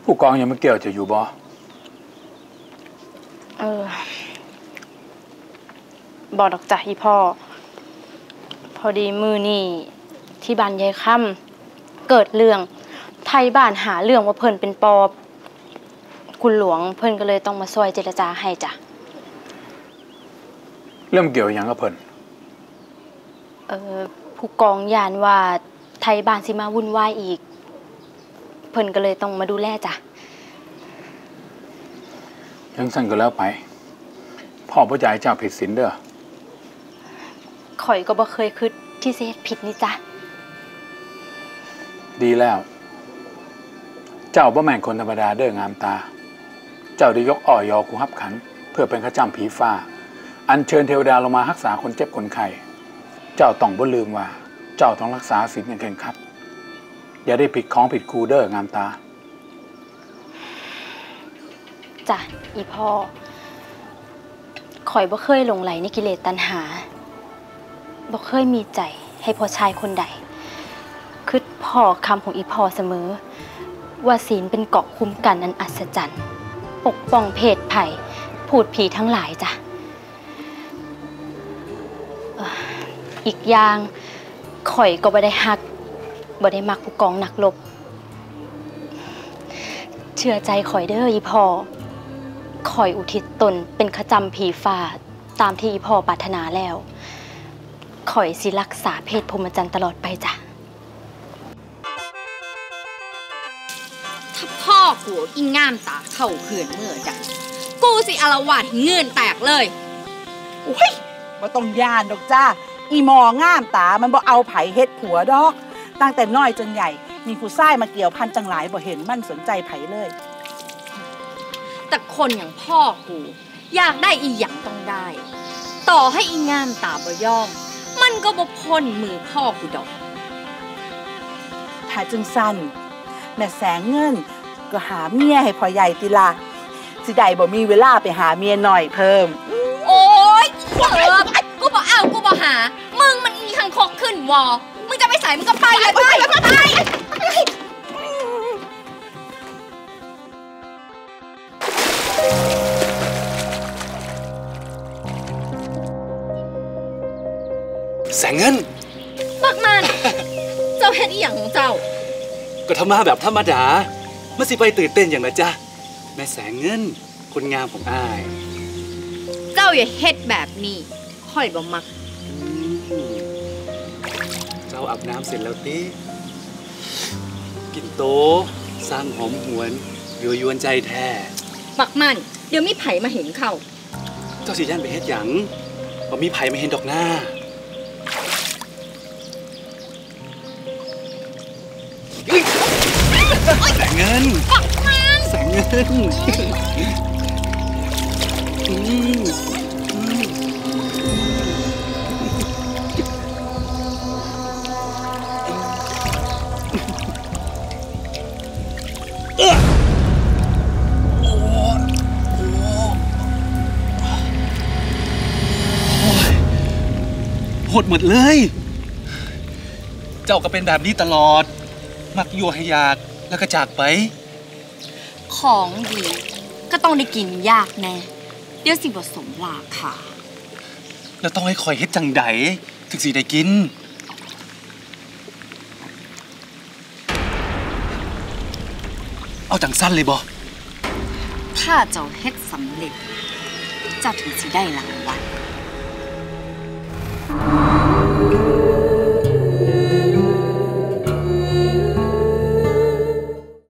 ผู้กองยังไม่เกี่ยวจะอยู่บ่บอกดอกจ้ะอีพ่อพอดีมือนี่ที่บ้านยายค่ำเกิดเรื่องไทยบ้านหาเรื่องว่าเพิ่นเป็นปอบคุณหลวงเพิ่นก็เลยต้องมาช่วยเจรจาให้จ้ะเรื่องเกี่ยวอย่างกับเพิ่นผู้กองยานว่าไทยบ้านสิมาวุ่นวายอีกเพิ่นก็เลยต้องมาดูแลจ้ะยังสั่นก็แล้วไปพ่อพ่อใจเจ้าผิดศีลเด้อข่อยก็บ่เคยคิดที่สิเฮ็ดผิดนี่จ้ะดีแล้วเจ้าบ่แม่นคนธรรมดาเด้องามตาเจ้าได้ยกอ่อยอกูฮับขันเพื่อเป็นข้าจ้ำผีฟ้าอัญเชิญเทวดาลงมารักษาคนเจ็บคนไข้เจ้าต้องบ่ลืมว่าเจ้าต้องรักษาศีลอย่างเคร่งครัดอย่าได้ผิดของผิดครูเด้องามตาจ้ะอีพ่อข่อยบ่เคยหลงไหลในกิเลสตัณหาบ่เคยมีใจให้พ่อชายคนใดคิดพ่อคำของอีพ่อเสมอว่าศีลเป็นเกราะคุ้มกันอันอัศจรรย์ปกป้องเพศภัยพูดผีทั้งหลายจ้ะอีกอย่างข่อยก็บ่ได้ฮักบ่ได้มักผู้กองนักรบเชื่อใจข่อยเด้ออีพ่อข่อยอุทิศตนเป็นขจำผีฟ้าตามที่อีพ่อปรารถนาแล้วข่อยสิรักษาเพศพรหมจรรย์ตลอดไปจ้ะถ้าพ่อกูอีงามตาเข้าเขื่อนเมื่อจ้ะกูสิอาละวาดเงื่อนแตกเลยอุ้ยบ่ต้องย่านดอกจ้าอีหมองามตามันบ่เอาไผเฮ็ดผัวดอกตั้งแต่น้อยจนใหญ่มีผู้ชายมาเกี่ยวพันจังหลายบ่เห็นมันสนใจไผเลยแต่คนอย่างพ่อกูอยากได้อีหยังต้องได้ต่อให้อีงามตาบ่ยอมมันก็บ่พ้นมือพ่อกูดอกถ้าจึงสั้นแม่แสงเงินก็หาเมียให้พ่อใหญ่ติละสิได้บ่มีเวลาไปหาเมียหน่อยเพิ่มโอ๊ยกูบ่เอากูบ่หามึงมันอีคังคกขึ้นวอมึงจะไปใส่มึงก็ไปเลยไปแสงเงินบักมันเจ้าเฮ็ดอีหยังของเจ้าก็ทำมาแบบธรรมดาไม่สิไปตื่นเต้นอย่างนะจ๊ะแม่แสงเงินคนงามของอ้ายเจ้าอย่าเฮ็ดแบบนี้ค่อยบ่มักเจ้าอาบน้ำเสร็จแล้วติกินโตสร้างหอมหวนยั่วยวนใจแท้บักมันเดี๋ยวมีไผมาเห็นเข้าเจ้าสิย่านไปเฮ็ดหยังบ่มีไผมาเห็นดอกหน้าแสงเงินแสงเงินหดหมดเลยเจ้าก็เป็นแบบนี้ตลอดมักยั่วให้อยากแล้วก็จากไปของดีก็ต้องได้กินยากแน่เดี๋ยวสิบ่สมราคาแล้วต้องให้คอยเฮ็ดจังใดถึงสิได้กินเอาจังสั้นเลยบ่ถ้าเจ้าเฮ็ดสำเร็จเจ้าถึงสิได้รางวัล